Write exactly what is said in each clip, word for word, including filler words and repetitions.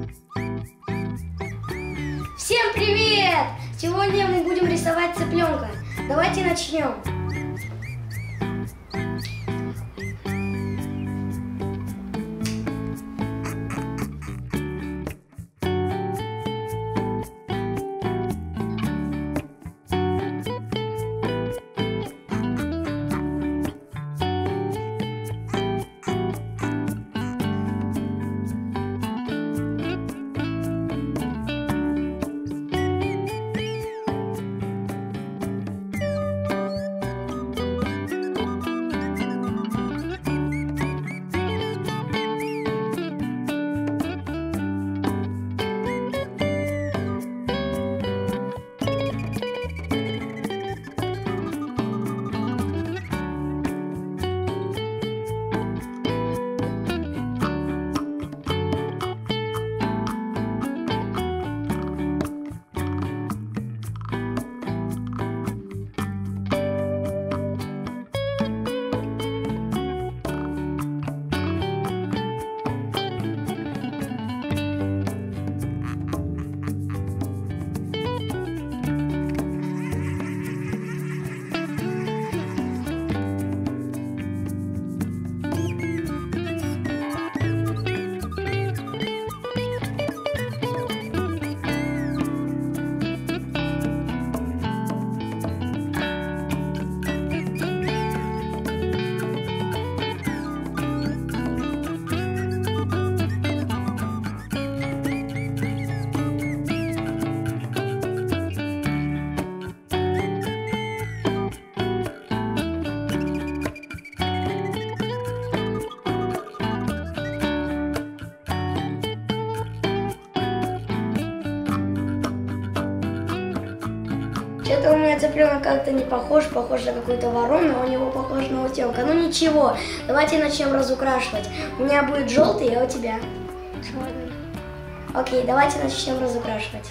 Всем привет! Сегодня мы будем рисовать цыпленка. Давайте начнем. Что-то у меня цыпленок как-то не похож, похож на какую-то ворону, а у него похож на утенка. Ну ничего, давайте начнем разукрашивать. У меня будет желтый, а у тебя? Черный. Окей, давайте начнем разукрашивать.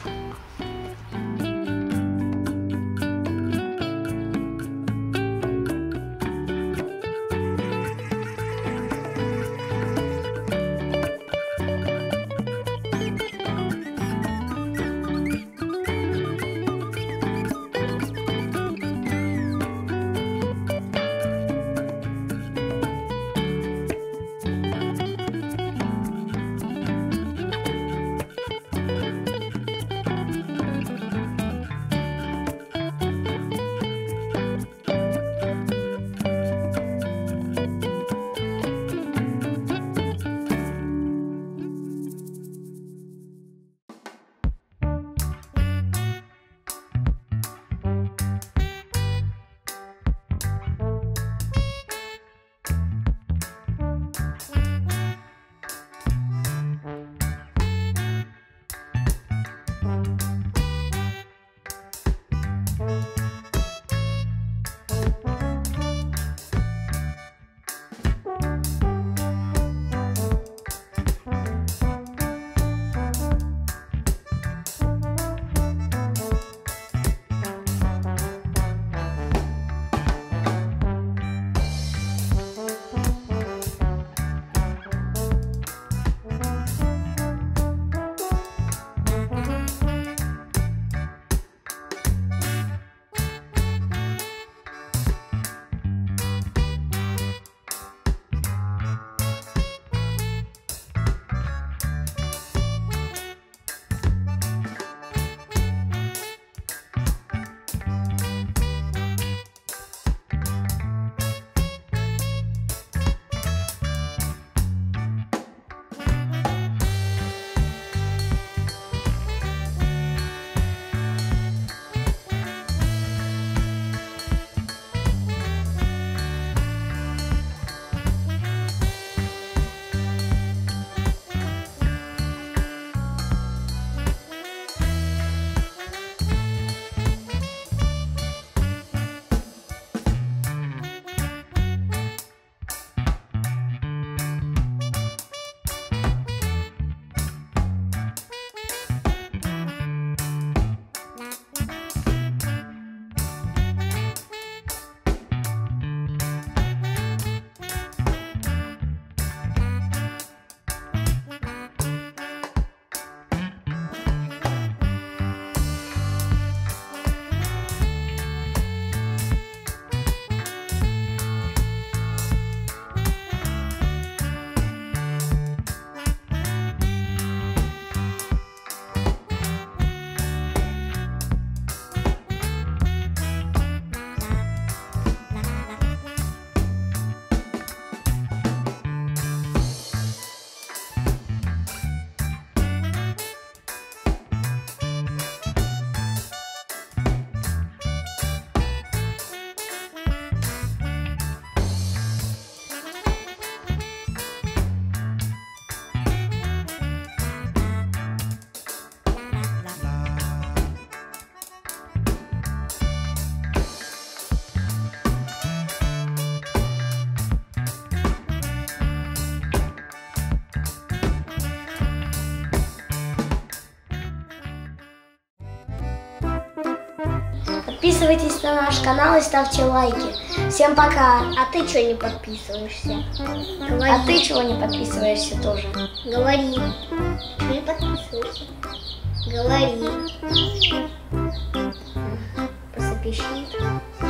Подписывайтесь на наш канал и ставьте лайки. Всем пока. А ты что не подписываешься? Говори. А ты чего не подписываешься тоже? Говори. Чего не подписываешься? Говори. Просто пищит.